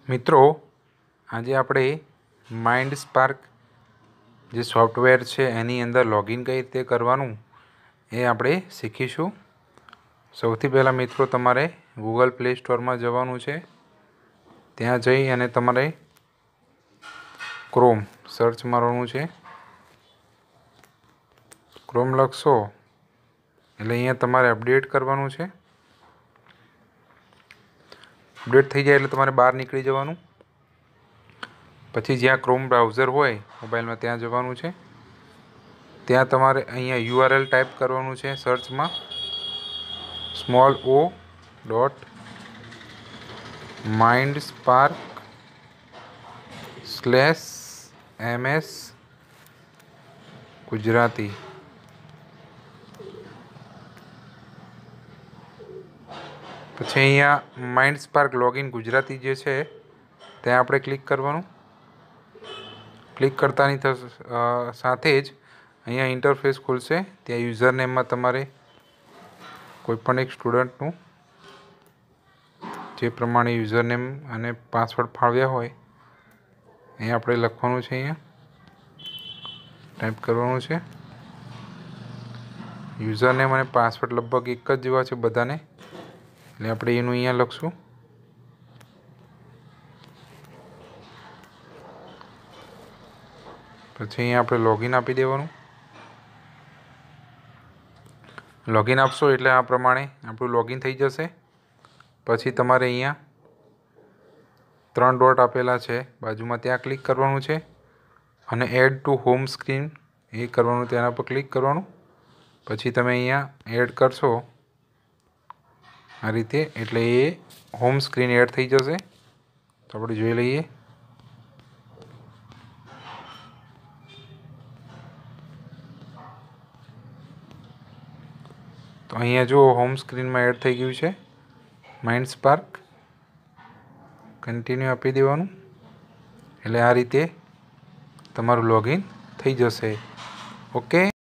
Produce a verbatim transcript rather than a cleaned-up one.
મિત્રો, આજે આપણે માઇન્ડ સ્પાર્ક જે સોફ્ટવેર છે એની અંદર લોગિન કઈ રીતે કરવાનું એ આપણે શીખીશું. સૌથી પહેલાં મિત્રો તમારે ગૂગલ પ્લે સ્ટોરમાં જવાનું છે. ત્યાં જઈ અને તમારે ક્રોમ સર્ચ મારવાનું છે. ક્રોમ લખશો એટલે અહીંયા તમારે અપડેટ કરવાનું છે. અપડેટ થઈ જાય એટલે તમારે બહાર નીકળી જવાનું. પછી જ્યાં ક્રોમ બ્રાઉઝર હોય મોબાઈલમાં ત્યાં જવાનું છે. ત્યાં તમારે અહીંયા યુઆરએલ ટાઈપ કરવાનું છે સર્ચમાં small O dot mind spark slash MS Gujarati. પછી અહીંયા માઇન્ડ સ્પાર્ક લોગિન ગુજરાતી જે છે ત્યાં આપણે ક્લિક કરવાનું. ક્લિક કરતાની સાથે જ અહીંયા ઇન્ટરફેસ ખુલશે. ત્યાં યુઝર નેમમાં તમારે કોઈપણ એક સ્ટુડન્ટનું જે પ્રમાણે યુઝર નેમ અને પાસવર્ડ ફાળવ્યા હોય એ આપણે લખવાનું છે. અહીંયા ટાઈપ કરવાનું છે. યુઝર નેમ અને પાસવર્ડ લગભગ એક જ જેવા છે બધાને, એટલે આપણે એનું અહીંયા લખશું. પછી અહીંયા આપણે લોગિન આપી દેવાનું. લોગિન આપશો એટલે આ પ્રમાણે આપણું લોગિન થઈ જશે. પછી તમારે અહીંયા ત્રણ ડોટ આપેલા છે બાજુમાં, ત્યાં ક્લિક કરવાનું છે અને એડ ટુ હોમ સ્ક્રીન એ કરવાનું, તેના પર ક્લિક કરવાનું. પછી તમે અહીંયા એડ કરશો આ રીતે એટલે એ હોમ સ્ક્રીન એડ થઈ જશે. તો આપણે જોઈ લઈએ. તો અહીંયા જો હોમ સ્ક્રીનમાં એડ થઈ ગયું છે માઇન્ડ સ્પાર્ક. કન્ટિન્યુ આપી દેવાનું એટલે આ રીતે તમારું લોગિન થઈ જશે. ઓકે.